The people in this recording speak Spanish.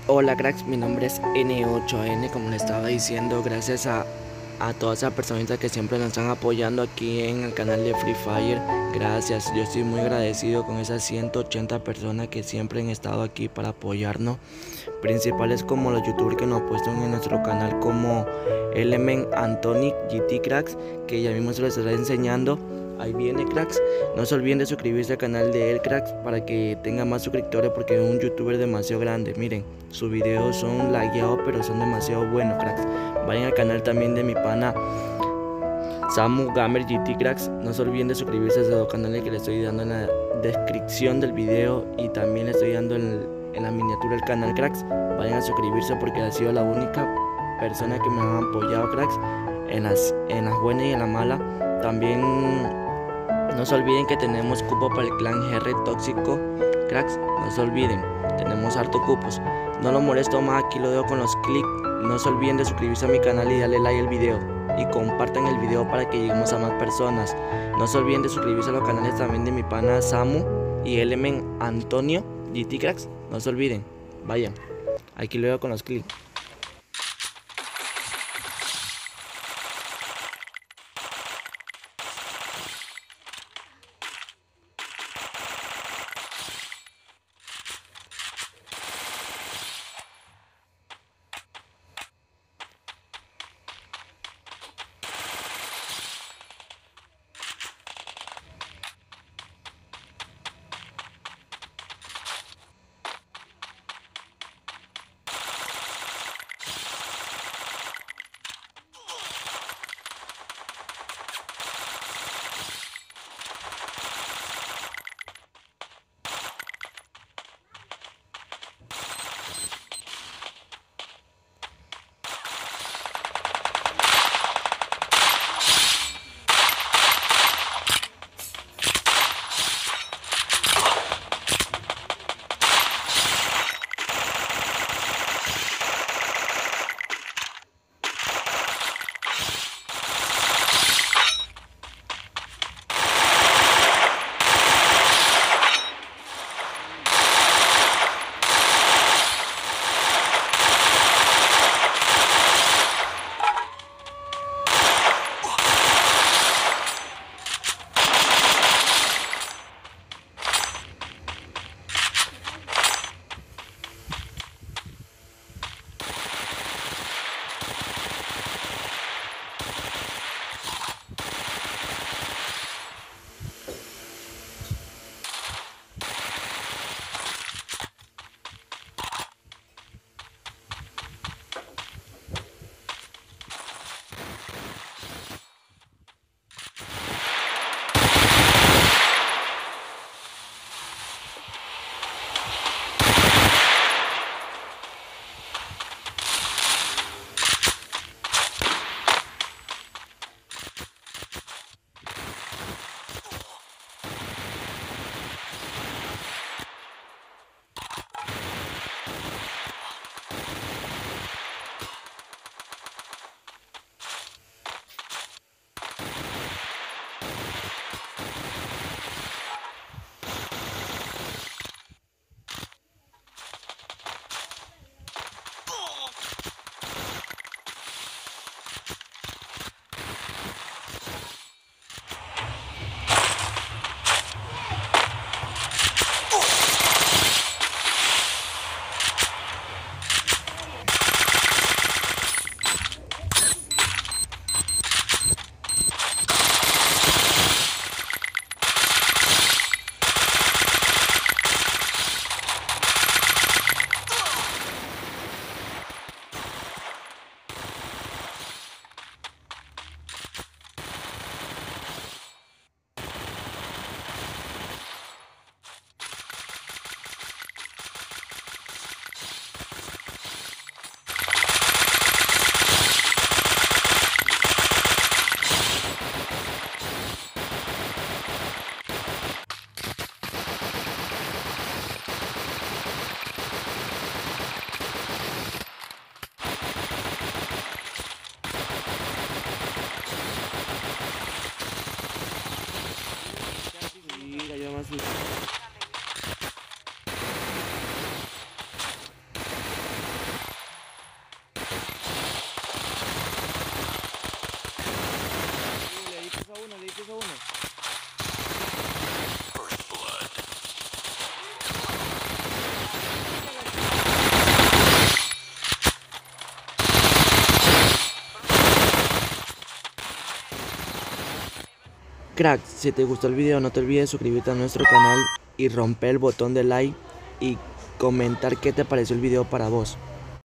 Hola cracks, mi nombre es N8N, como les estaba diciendo, gracias a todas esas personitas que siempre nos están apoyando aquí en el canal de Free Fire. Gracias, yo estoy muy agradecido con esas 180 personas que siempre han estado aquí para apoyarnos. Principales como los youtubers que nos han puesto en nuestro canal, como Element, Antonic, GT Cracks, que ya mismo se les estará enseñando. Ahí viene cracks, no se olviden de suscribirse al canal de él cracks para que tenga más suscriptores, porque es un youtuber demasiado grande. Miren, sus videos son lagueados pero son demasiado buenos cracks. Vayan al canal también de mi pana Samu Gamer GT cracks, no se olviden de suscribirse a esos dos canales que les estoy dando en la descripción del video, y también les estoy dando en la miniatura del canal cracks. Vayan a suscribirse porque ha sido la única persona que me han apoyado cracks en las buenas y en las malas. También no se olviden que tenemos cupo para el clan GR tóxico, cracks, no se olviden, tenemos harto cupos. No lo molesto más, aquí lo dejo con los clics. No se olviden de suscribirse a mi canal y darle like al video. Y compartan el video para que lleguemos a más personas. No se olviden de suscribirse a los canales también de mi pana Samu y Element Antonio GT cracks, no se olviden. Vayan, aquí lo dejo con los clics. a uno. Crack, si te gustó el video no te olvides suscribirte a nuestro canal y romper el botón de like y comentar qué te pareció el video para vos.